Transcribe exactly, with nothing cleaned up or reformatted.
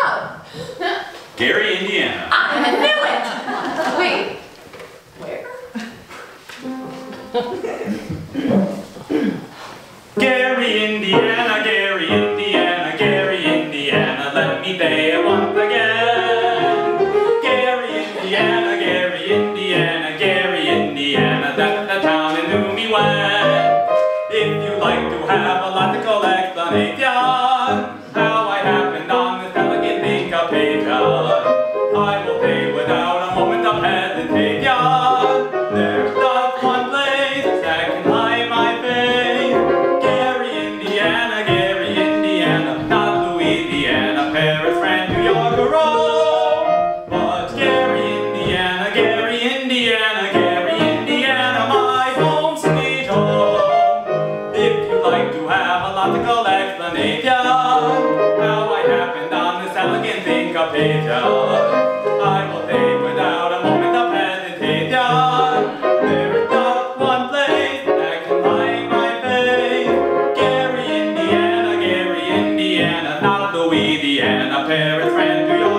Oh. Gary, Indiana. I knew it! Wait. Where? Gary, Indiana, Gary, Indiana, Gary, Indiana, let me say it once again. Gary, Indiana, Gary, Indiana, Gary, Indiana, that's the town that knew me well. If you like to have a logical explanation, how I happened on this elegant syncopation, I will say without a moment of hesitation, there's just one place that can hide my face. Gary, Indiana, Gary, Indiana, not Louisiana, Paris, France, New York, or Rome. But Gary, Indiana, Gary, Indiana, Gary, Indiana, my home sweet home. If you like to have a logical explanation, how I happened on this elegant syncopation, I will say without a moment of hesitation, there is just one place that can hide my face. Gary, Indiana, Gary, Indiana, not Louisiana, Paris, France, New York.